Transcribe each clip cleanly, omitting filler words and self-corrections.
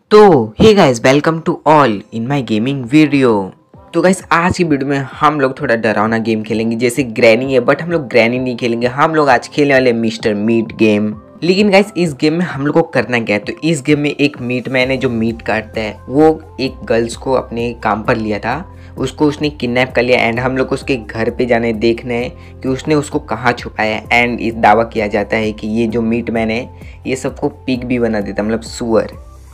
तो hey guys, welcome to all in my gaming video. तो guys, आज की वीडियो में हम लोग थोड़ा डरावना गेम खेलेंगे जैसे ग्रैनी है, बट हम लोग ग्रैनी नहीं खेलेंगे। हम लोग आज खेलने वाले मिस्टर मीट गेम। लेकिन गाइस, इस गेम में हम लोग को करना क्या है? तो इस गेम में एक मीट मैन है जो मीट काटता है। वो एक गर्ल्स को अपने काम पर लिया था, उसको उसने किडनैप कर लिया एंड हम लोग उसके घर पे जाने देखना है कि उसने उसको कहाँ छुपाया है। एंड इस दावा किया जाता है कि ये जो मीट मैन है ये सबको पिग भी बना देता, मतलब सुअर।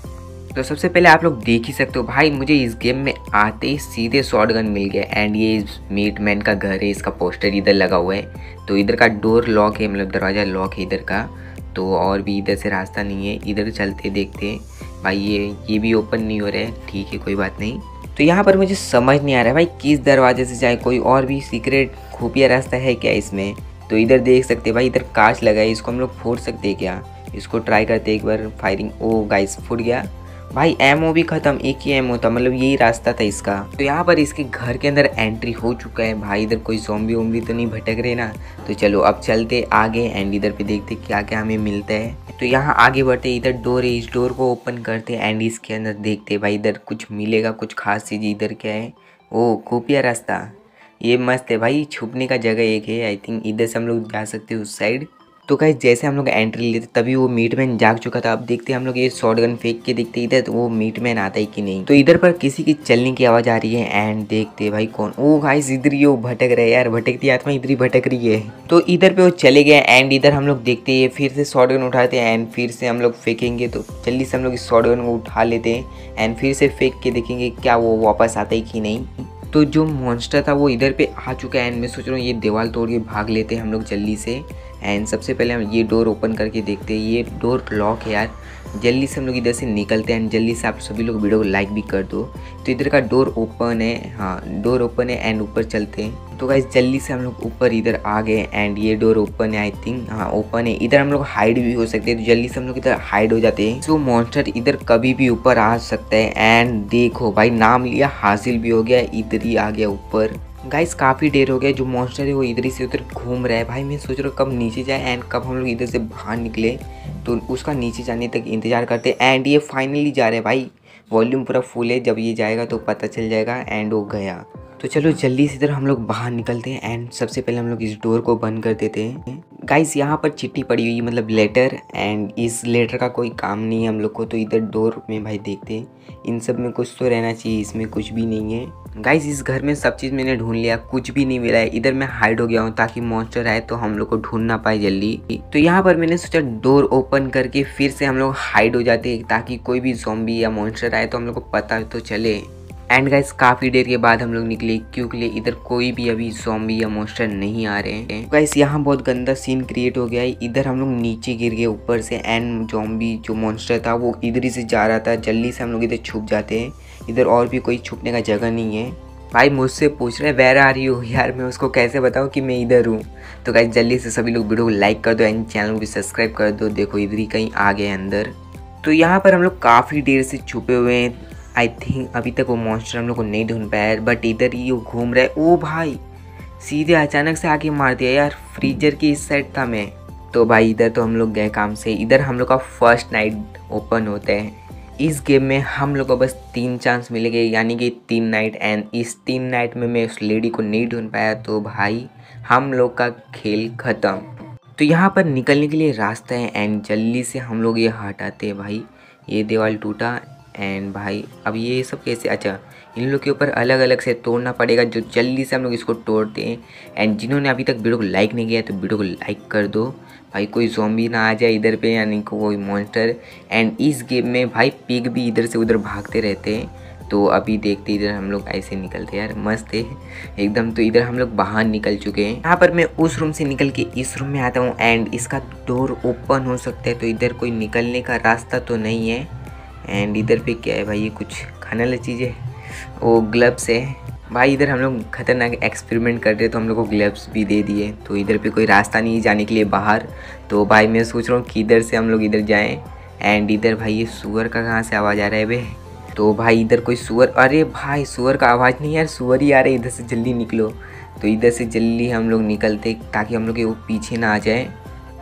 तो सबसे पहले आप लोग देख ही सकते हो भाई, मुझे इस गेम में आते ही सीधे शॉटगन मिल गया। एंड ये इस मीट मैन का घर है, इसका पोस्टर इधर लगा हुआ है। तो इधर का डोर लॉक है, मतलब दरवाज़ा लॉक है इधर का। तो और भी इधर से रास्ता नहीं है, इधर चलते देखते हैं भाई। ये भी ओपन नहीं हो रहा है, ठीक है कोई बात नहीं। तो यहाँ पर मुझे समझ नहीं आ रहा है भाई किस दरवाजे से जाए, कोई और भी सीक्रेट खुफिया रास्ता है क्या इसमें? तो इधर देख सकते हैं भाई, इधर कांच लगा है, इसको हम लोग फोड़ सकते हैं क्या? इसको ट्राई करते एक बार फायरिंग। ओ गाइस, फूट गया भाई। एमओ भी खत्म, एक ही एमओ था, मतलब यही रास्ता था इसका। तो यहाँ पर इसके घर के अंदर एंट्री हो चुका है भाई। इधर कोई ज़ॉम्बी वोम्बी तो नहीं भटक रहे ना? तो चलो अब चलते आगे एंड इधर पे देखते क्या क्या हमें मिलता है। तो यहाँ आगे बढ़ते, इधर डोर है, इस डोर को ओपन करते एंड इसके अंदर देखते भाई इधर कुछ मिलेगा, कुछ खास चीज़। इधर क्या है? ओ खुफिया रास्ता, ये मस्त है भाई। छुपने का जगह एक है, आई थिंक इधर से हम लोग जा सकते हैं उस साइड। तो गाइस, जैसे हम लोग एंट्री लेते तभी वो मीटमैन जाग चुका था। अब देखते हम लोग ये शॉटगन फेंक के देखते इधर तो वो मीटमैन आता है कि नहीं। तो इधर पर किसी की चलने की आवाज़ आ रही है एंड देखते भाई कौन। ओ गाइस, इधर ही वो भटक रहे यार, भटकती आत्मा इधर ही भटक रही है। तो इधर पे वो चले गए एंड इधर हम लोग देखते हैं, फिर से शॉटगन उठाते हैं एंड फिर से हम लोग फेंकेंगे। तो जल्दी से हम लोग इस शॉटगन को उठा लेते हैं एंड फिर से फेंक के देखेंगे क्या वो वापस आता है कि नहीं। तो जो मॉन्स्टर था वो इधर पे आ चुका है एंड मैं सोच रहा हूँ ये दीवार तोड़ के भाग लेते हैं हम लोग जल्दी से। एंड सबसे पहले हम ये डोर ओपन करके देखते हैं, ये डोर लॉक है यार। जल्दी से हम लोग इधर से निकलते हैं एंड जल्दी से आप सभी लोग वीडियो को लाइक भी कर दो। तो इधर का डोर ओपन है, हाँ डोर ओपन है एंड ऊपर चलते हैं। तो गाइस, जल्दी से हम लोग ऊपर इधर आ गए एंड ये डोर ओपन है, आई थिंक हाँ ओपन है। इधर हम लोग हाइड भी हो सकते हैं, तो जल्दी से हम लोग इधर हाइड हो जाते हैं। तो मॉन्स्टर इधर कभी भी ऊपर आ सकता है एंड देखो भाई, नाम लिया हासिल भी हो गया, इधर ही आ गया ऊपर। गाइस, काफ़ी देर हो गया, जो मॉन्स्टर है वो इधर ही से उधर घूम रहा है भाई। मैं सोच रहा हूँ कब नीचे जाए एंड कब हम लोग इधर से बाहर निकले। तो उसका नीचे जाने तक इंतज़ार करते एंड ये फाइनली जा रहे हैं भाई। वॉल्यूम पूरा फुल है, जब ये जाएगा तो पता चल जाएगा एंड वो गया। तो चलो जल्दी से इधर हम लोग बाहर निकलते हैं एंड सबसे पहले हम लोग इस डोर को बंद कर देते हैं। गाइस, यहाँ पर चिट्ठी पड़ी हुई, मतलब लेटर, एंड इस लेटर का कोई काम नहीं है हम लोग को। तो इधर डोर में भाई देखते हैं, इन सब में कुछ तो रहना चाहिए, इसमें कुछ भी नहीं है। गाइस, इस घर में सब चीज़ मैंने ढूंढ लिया, कुछ भी नहीं मिला है। इधर मैं हाइड हो गया हूँ ताकि मॉन्स्टर आए तो हम लोग को ढूंढ ना पाए जल्दी। तो यहाँ पर मैंने सोचा डोर ओपन करके फिर से हम लोग हाइड हो जाते हैं ताकि कोई भी ज़ॉम्बी या मॉन्स्टर आए तो हम लोग को पता तो चले। एंड गाइस, काफ़ी देर के बाद हम लोग निकले क्योंकि इधर कोई भी अभी ज़ॉम्बी या मॉन्स्टर नहीं आ रहे हैं। गाइस, यहाँ बहुत गंदा सीन क्रिएट हो गया है। इधर हम लोग नीचे गिर गए ऊपर से एंड ज़ॉम्बी जो मॉन्स्टर था वो इधर ही से जा रहा था। जल्दी से हम लोग इधर छुप जाते हैं, इधर और भी कोई छुपने का जगह नहीं है। भाई मुझसे पूछ रहे वेयर आर यू, यार मैं उसको कैसे बताऊँ कि मैं इधर हूँ? तो गाइस, जल्दी से सभी लोग वीडियो को लाइक कर दो एंड चैनल को भी सब्सक्राइब कर दो। देखो इधर ही कहीं आ गए अंदर। तो यहाँ पर हम लोग काफ़ी देर से छुपे हुए हैं। आई थिंक अभी तक वो मॉन्स्टर हम लोग को नहीं ढूंढ पाया, बट इधर ही वो घूम रहा है। ओ भाई, सीधे अचानक से आके मार दिया यार। फ्रीजर की इस साइड था मैं। तो भाई इधर तो हम लोग गए काम से। इधर हम लोग का फर्स्ट नाइट ओपन होता है। इस गेम में हम लोग को बस 3 चांस मिलेंगे, यानी कि 3 नाइट। एंड इस 3 नाइट में मैं उस लेडी को नहीं ढूंढ पाया तो भाई हम लोग का खेल ख़त्म। तो यहाँ पर निकलने के लिए रास्ता है एंड जल्दी से हम लोग ये हटाते हैं भाई। ये दीवार टूटा एंड भाई अब ये सब कैसे, अच्छा इन लोग के ऊपर अलग अलग से तोड़ना पड़ेगा। जो जल्दी से हम लोग इसको तोड़ते हैं। एंड जिन्होंने अभी तक वीडियो को लाइक नहीं किया तो वीडियो को लाइक कर दो भाई, कोई ज़ॉम्बी ना आ जाए इधर पे, यानी कोई मॉन्स्टर। एंड इस गेम में भाई पिग भी इधर से उधर भागते रहते हैं। तो अभी देखते इधर हम लोग ऐसे निकलते यार, मस्त है एकदम। तो इधर हम लोग बाहर निकल चुके हैं। यहाँ पर मैं उस रूम से निकल के इस रूम में आता हूँ एंड इसका डोर ओपन हो सकता है। तो इधर कोई निकलने का रास्ता तो नहीं है। एंड इधर पे क्या है भाई, ये कुछ खाने वाली चीज़ है, वो ग्लव्स है भाई। इधर हम लोग खतरनाक एक्सपेरिमेंट कर रहे तो हम लोग को ग्लव्स भी दे दिए। तो इधर पे कोई रास्ता नहीं है जाने के लिए बाहर। तो भाई मैं सोच रहा हूँ कि इधर से हम लोग इधर जाएं। एंड इधर भाई ये सुअर का कहाँ से आवाज़ आ रहा है बे? तो भाई इधर कोई सुअर, अरे भाई सुअर का आवाज़ नहीं यार, सुअर ही आ रहा है। इधर से जल्दी निकलो। तो इधर से जल्दी हम लोग निकलते ताकि हम लोग के वो पीछे ना आ जाए।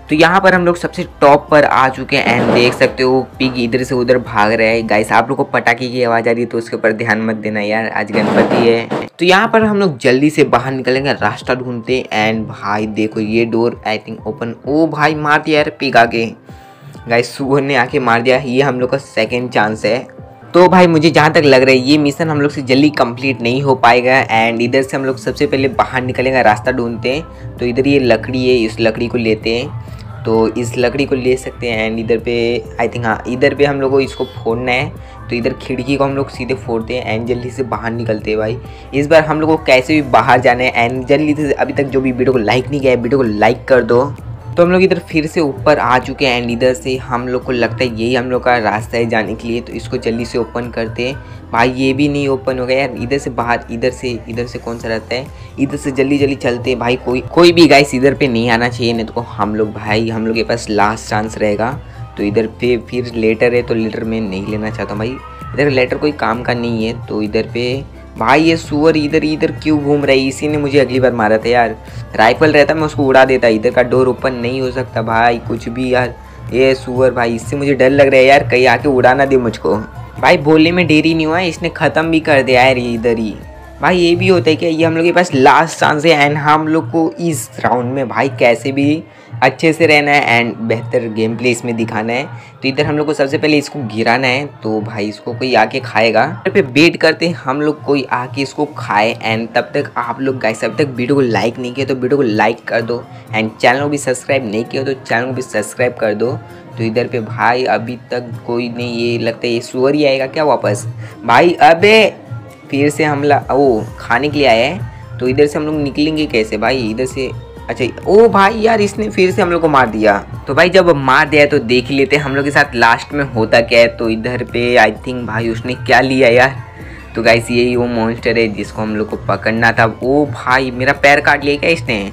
तो यहाँ पर हम लोग सबसे टॉप पर आ चुके हैं एंड देख सकते हो पिग इधर से उधर भाग रहा है। गाइस आप लोग को पटाखे की आवाज़ आ रही है तो उसके ऊपर ध्यान मत देना यार, आज गणपति है। तो यहाँ पर हम लोग जल्दी से बाहर निकलेंगे, रास्ता ढूंढते। एंड भाई देखो ये डोर आई थिंक ओपन। ओ भाई मार दिया यार पिग आके। गाइस सुअर ने आके मार दिया। ये हम लोग का सेकेंड चांस है। तो भाई मुझे जहाँ तक लग रहा है ये मिशन हम लोग से जल्दी कंप्लीट नहीं हो पाएगा। एंड इधर से हम लोग सबसे पहले बाहर निकलेंगे, रास्ता ढूंढते हैं। तो इधर ये लकड़ी है, इस लकड़ी को लेते हैं। तो इस लकड़ी को ले सकते हैं। एंड इधर पे आई थिंक हाँ इधर पे हम लोग को इसको फोड़ना है। तो इधर खिड़की को हम लोग सीधे फोड़ते हैं एंड जल्दी से बाहर निकलते हैं। भाई इस बार हम लोग को कैसे भी बाहर जाना है। एंड जल्दी से अभी तक जो भी वीडियो को लाइक नहीं किया है वीडियो को लाइक कर दो। तो हम लोग इधर फिर से ऊपर आ चुके हैं एंड इधर से हम लोग को लगता है यही हम लोग का रास्ता है जाने के लिए। तो इसको जल्दी से ओपन करते हैं। भाई ये भी नहीं ओपन हो गया यार। इधर से बाहर, इधर से कौन सा रहता है, इधर से जल्दी जल्दी चलते हैं। भाई कोई भी गाइस इधर पे नहीं आना चाहिए, नहीं तो हम लोग के पास लास्ट चांस रहेगा। तो इधर पे फिर लेटर है तो लेटर मैं नहीं लेना चाहता हूँ भाई, इधर लेटर कोई काम का नहीं है। तो इधर पे भाई ये सुअर इधर क्यों घूम रहा है, इसी ने मुझे अगली बार मारा था यार। राइफल रहता मैं उसको उड़ा देता। इधर का डोर ओपन नहीं हो सकता भाई कुछ भी यार। ये सुअर भाई इससे मुझे डर लग रहा है यार, कहीं आके उड़ा ना दे मुझको। भाई बोलने में देरी नहीं हुआ है, इसने ख़त्म भी कर दिया यार इधर ही। भाई ये भी होता है कि ये हम लोग के पास लास्ट चांस है एंड हम लोग को इस राउंड में भाई कैसे भी अच्छे से रहना है एंड बेहतर गेम प्ले इसमें दिखाना है। तो इधर हम लोग को सबसे पहले इसको गिराना है। तो भाई इसको कोई आके खाएगा। इधर पे वेट करते हैं हम लोग कोई आके इसको खाए। एंड तब तक आप लोग गाइस अभी तक वीडियो को लाइक नहीं किया तो वीडियो को लाइक कर दो। एंड चैनल को भी सब्सक्राइब नहीं किया तो चैनल को भी सब्सक्राइब कर दो। तो इधर पे भाई अभी तक कोई नहीं, ये लगता है ये सुअर ही आएगा क्या वापस। भाई अबे फिर से हमला वो खाने के लिए आया है। तो इधर से हम लोग निकलेंगे कैसे भाई, इधर से अच्छा ओ भाई यार इसने फिर से हम लोग को मार दिया। तो भाई जब मार दिया तो देख ही लेते हैं हम लोग के साथ लास्ट में होता क्या है। तो इधर पे आई थिंक भाई उसने क्या लिया यार। तो गाइस यही वो मॉन्स्टर है जिसको हम लोग को पकड़ना था। ओ भाई मेरा पैर काट लिया क्या इसने।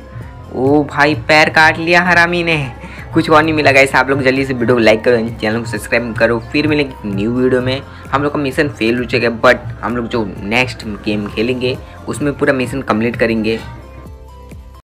ओ भाई पैर काट लिया हरामी ने, कुछ और नहीं मिला। गाइस आप लोग जल्दी से वीडियो को लाइक करो, चैनल को सब्सक्राइब करो। फिर मिलेंगे न्यू वीडियो में। हम लोग का मिशन फेल हो चुका है बट हम लोग जो नेक्स्ट गेम खेलेंगे उसमें पूरा मिशन कंप्लीट करेंगे।